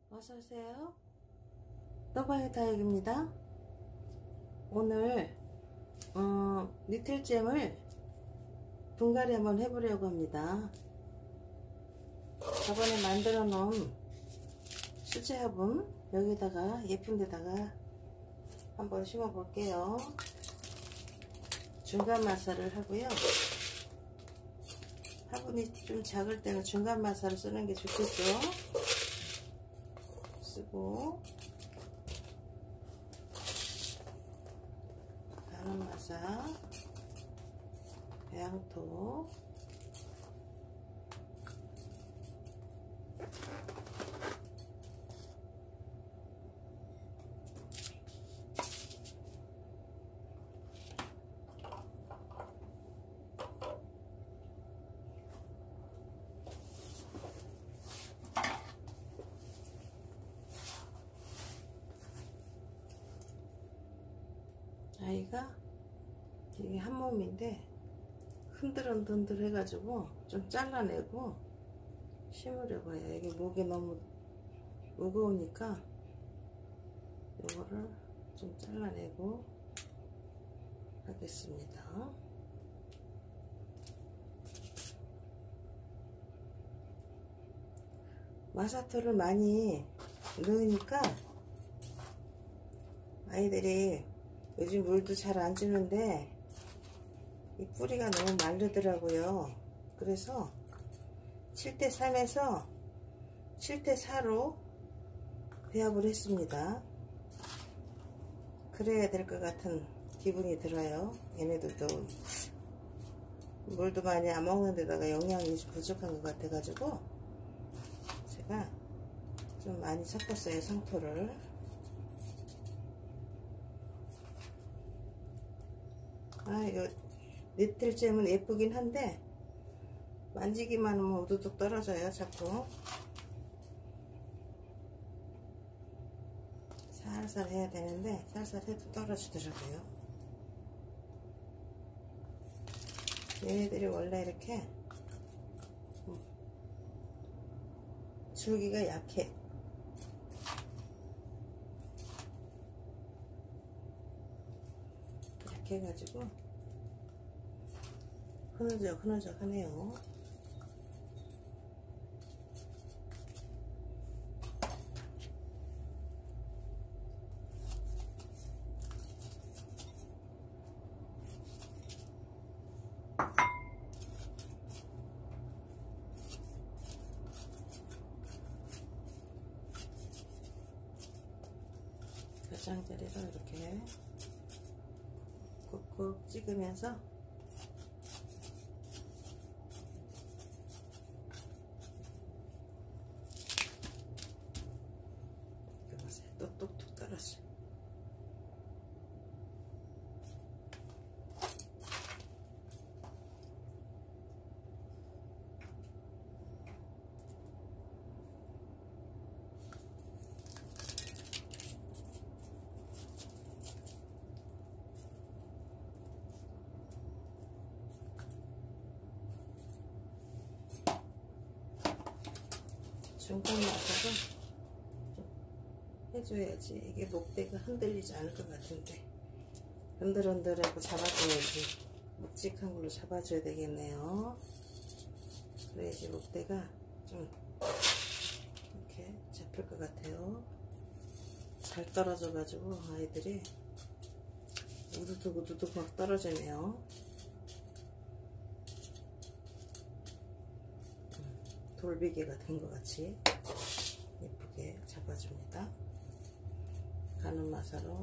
어서오세요. 너바의 다육입니다. 오늘 니틀잼을 분갈이 한번 해보려고 합니다. 저번에 만들어 놓은 수제 화분 여기다가 예쁜 데다가 한번 심어 볼게요. 중간 마사를 하고요. 화분이 좀 작을 때는 중간 마사를 쓰는 게 좋겠죠. 쓰고 가는 마사, 배양토, 아이가 이게 한 몸인데 흔들흔들 해가지고 좀 잘라내고 심으려고 해요. 이게 목이 너무 무거우니까 이거를 좀 잘라내고 하겠습니다. 마사토를 많이 넣으니까 아이들이 요즘 물도 잘 안 주는데 이 뿌리가 너무 마르더라고요. 그래서 7대3에서 7대4로 배합을 했습니다. 그래야 될 것 같은 기분이 들어요. 얘네들도 물도 많이 안 먹는 데다가 영양이 부족한 것 같아 가지고 제가 좀 많이 섞었어요. 상토를. 이거 니틀잼은 예쁘긴 한데 만지기만 하면 우두둑 떨어져요. 자꾸 살살 해야 되는데 살살 해도 떨어지더라고요. 얘네들이 원래 이렇게 줄기가 약해. 약해가지고 흐느적 하네요. 가장자리로 이렇게 꾹꾹 찍으면서 또 뚝뚝 떨어져. 중간 마사를 좀 해줘야지 이게 목대가 흔들리지 않을 것 같은데 흔들흔들하고 잡아줘야지. 묵직한 걸로 잡아줘야 되겠네요. 그래야지 목대가 좀 이렇게 잡힐 것 같아요. 잘 떨어져 가지고 아이들이 우두둑 막 떨어지네요. 돌비개가 된 것 같이 예쁘게 잡아줍니다. 가는 마사로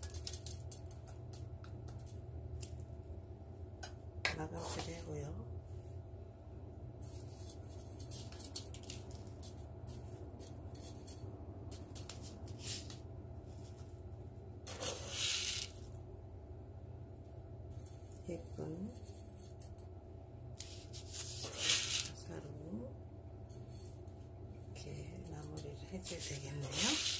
마감치를 하고요. 예쁜 마사로 이렇게 마무리를 해줘야 되겠네요.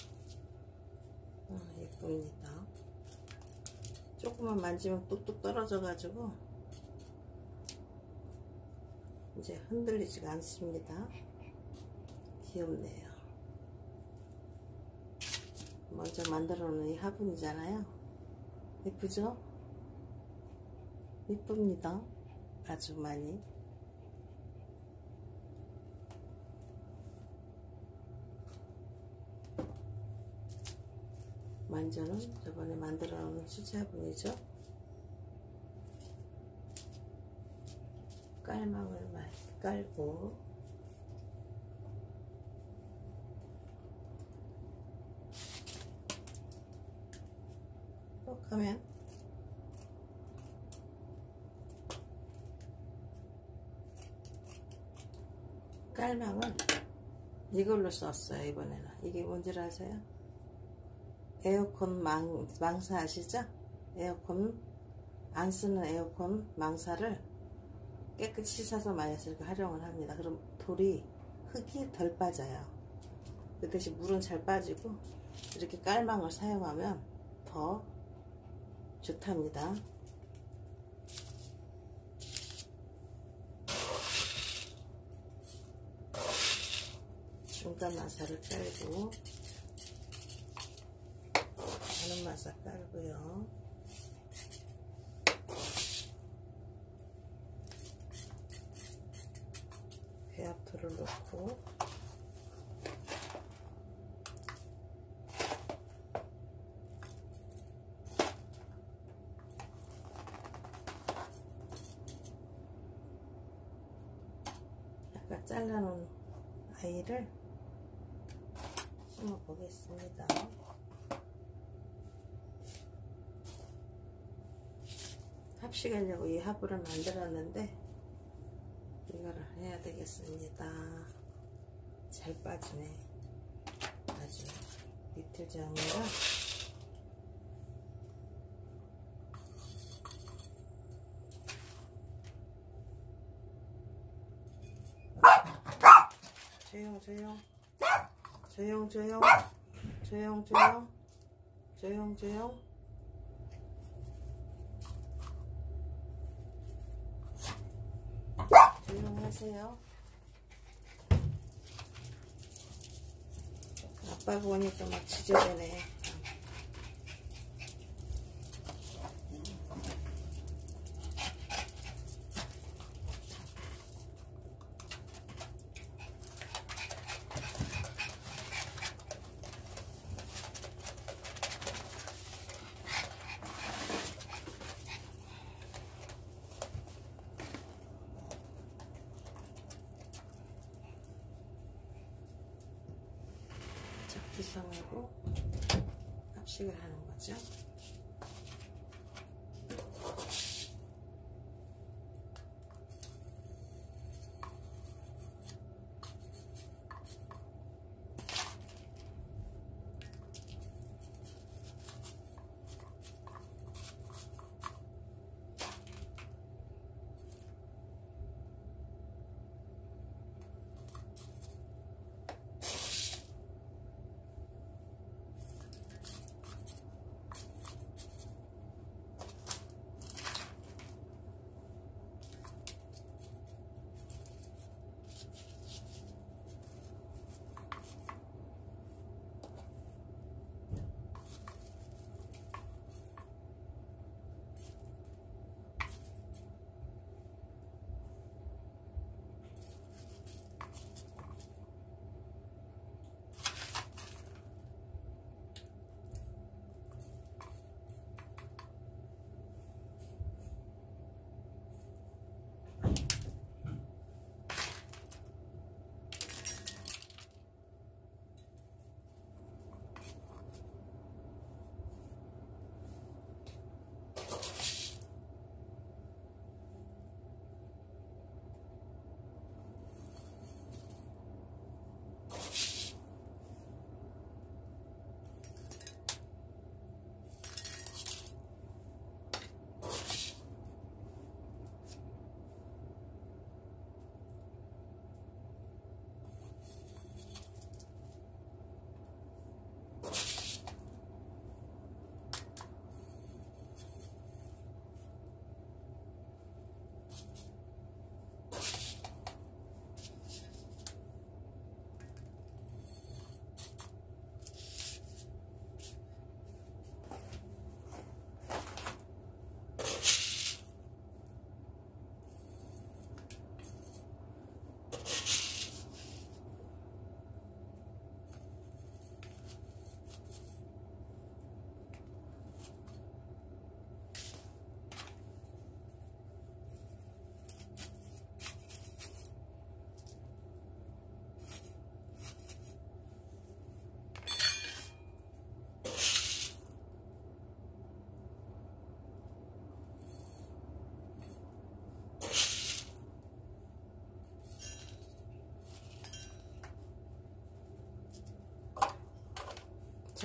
예쁩니다. 조금만 만지면 뚝뚝 떨어져 가지고 이제 흔들리지가 않습니다. 귀엽네요. 먼저 만들어 놓은 이 화분이잖아요. 예쁘죠? 예쁩니다. 아주 많이. 먼저는 저번에 만들어 놓은 수제 화분이죠. 깔망을 많이 깔고 또 가면 깔망을 이걸로 썼어요. 이번에는 이게 뭔지 아세요? 에어컨 망사 아시죠? 에어컨 안 쓰는 에어컨 망사를 깨끗이 씻어서 마이어서 이렇게 활용을 합니다. 그럼 흙이 덜 빠져요. 그 대신 물은 잘 빠지고 이렇게 깔망을 사용하면 더 좋답니다. 중간 마사를 깔고 가는 마사 깔고요. 배합토를 넣고 약간 잘라놓은 아이를 심어 보겠습니다. 합식하려고 이 화분을 만들었는데 이거를 해야 되겠습니다. 잘 빠지네. 아주 이틀장이라 조용 조용 조용 조용 조용 조용 조용 조용 조용하세요. 아빠가 오니까 막 지저대네. 기성하고 합식을 하는 거죠.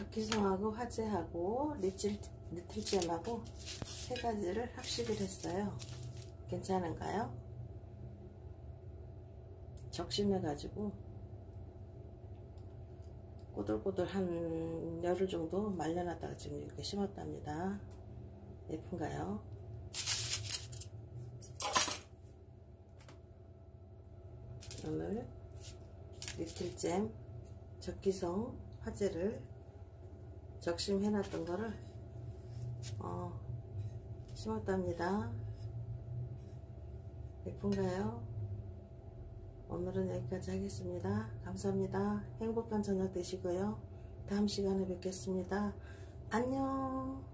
적기성하고 화재하고 리틀잼하고 세 가지를 합식을 했어요. 괜찮은가요? 적심해 가지고 꼬들꼬들 한 열흘 정도 말려놨다가 지금 이렇게 심었답니다. 예쁜가요? 오늘 리틀잼 적기성 화재를 적심해 놨던 거를 심었답니다. 예쁜가요? 오늘은 여기까지 하겠습니다. 감사합니다. 행복한 저녁 되시고요. 다음 시간에 뵙겠습니다. 안녕.